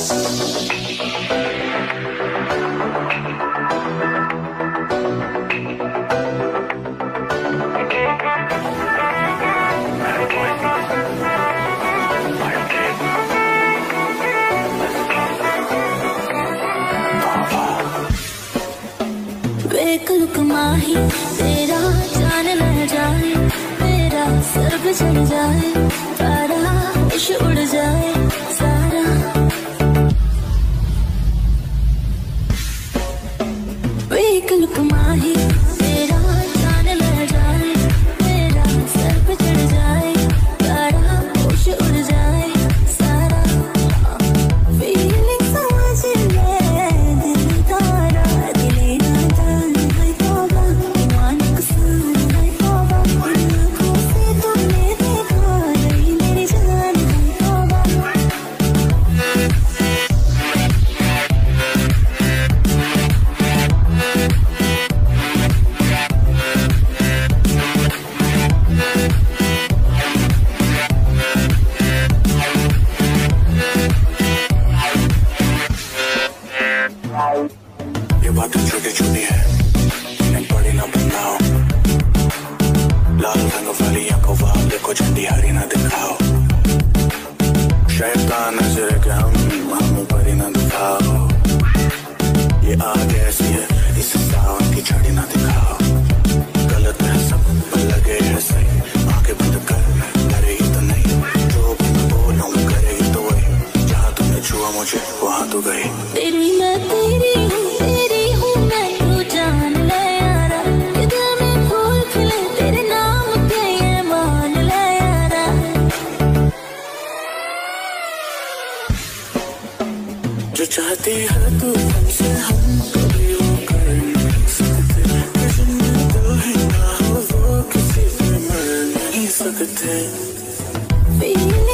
बेकुलक माही तेरा जान न जाए, मेरा सर पे चढ़ जाए, तारा होश उड़ जाए सारा। बेकुलक माही तेरा जान न जाए, मेरा सर पे चढ़ जाए, तारा होश उड़ जाए सारा। फीलिंग समझ ले दिल तारा, दिले ना ये बातें छोटी छोटी है, इन्हें बड़ी ना बनाओ। लाल रंग वाली आंखों वाले को झंडी हरी ना दिखाओ। शैतान नजर के हम ऊपर ही ना दिखाओ। ये आग ऐसी है, इस सावन की छड़ी ना दिखाओ। गलत है सब पर लगे है सही, आंखें बंद कर करेगी तो नहीं। जो भी मैं बोलूं करेगी तो वही, जहाँ तुमने छुआ मुझे वहाँ तो गई। तेरी मैं तेरी हूँ, तेरी हूँ मैं, तू जान ले यारा। ये दिल में फूल खिले तेरे नाम के, ये मान ले यारा। जो चाहती है तू हमसे हम कभी वो कर नहीं सकते। जिसमें दिल ही ना हो वो किसी से मर नहीं सकते।